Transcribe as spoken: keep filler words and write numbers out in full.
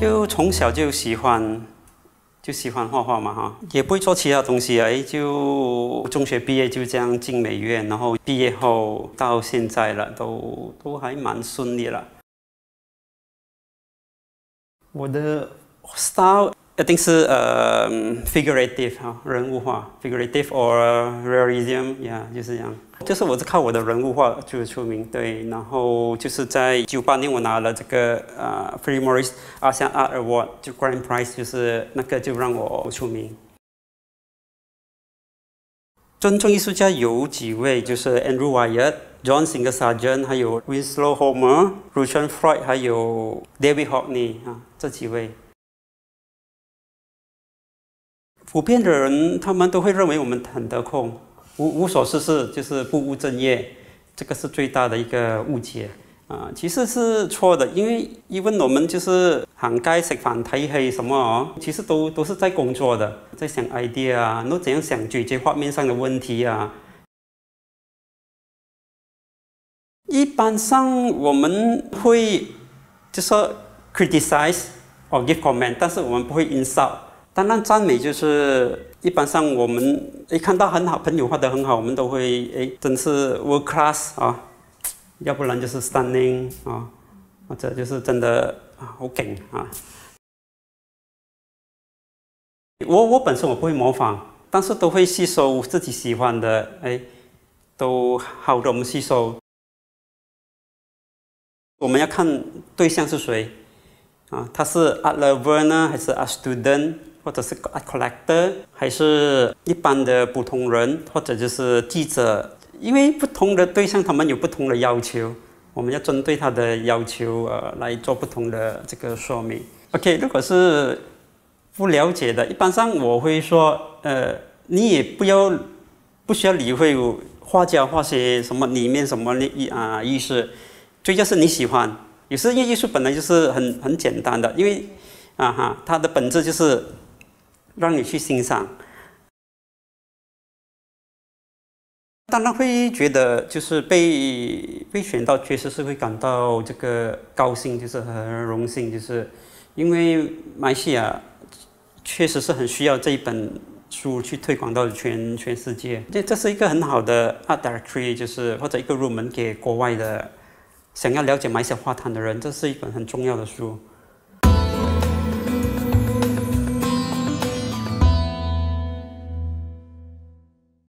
就从小就喜欢，就喜欢画画嘛哈，也不会做其他东西啊。哎，就中学毕业就这样进美院，然后毕业后到现在了，都都还蛮顺利了。我的 style 一定是呃 figurative 哈，人物画 figurative or realism， 呀、yeah, 就是这样。就是我是靠我的人物画就出名，对。然后就是在九八年我拿了这个呃 Philip Morris ASEAN Art Award， 就 Grand Prize， 就是那个就让我出名。尊重艺术家有几位，就是 Andrew Wyatt、John Singer Sargent， 还有 Winslow Homer、Lucian Freud， 还有 David Hockney 啊，这几位。普遍的人他们都会认为我们很得空。无无所事事，就是不务正业，这个是最大的一个误解啊、呃！其实是错的，因为因为我们就是行街食飯睇戲什麼哦，其實都都是在工作的，在想 idea 啊，那怎樣想解決畫面上的問題啊。一般上我們會就說 criticize or give comment， 但是我們不會 insult。當然讚美就是。一般上我們一看到很好朋友畫得很好，我們都會誒，真是 world class 啊，要不然就是 stunning 啊，或者就是真的啊好勁啊。我我本身我不會模仿，但是都會吸收自己喜歡的，誒，都好的我們吸收。我們要看對象是誰啊，他是 art lover 呢，還是 art student？或者是 art collector， 还是一般的普通人，或者就是记者，因为不同的对象他们有不同的要求，我们要针对他的要求呃来做不同的这个说明。OK， 如果是不了解的，一般上我会说，呃，你也不要不需要理会画家画些什么里面什么意啊意思，最就是你喜欢。有时因为艺术本来就是很很简单的，因为啊哈，它的本质就是。让你去欣赏，当然会觉得就是被被选到，确实是会感到这个高兴，就是很荣幸，就是因为马来西亚确实是很需要这一本书去推广到全全世界。这这是一个很好的 art directory， 就是或者一个入门给国外的想要了解马来西亚画坛的人，这是一本很重要的书。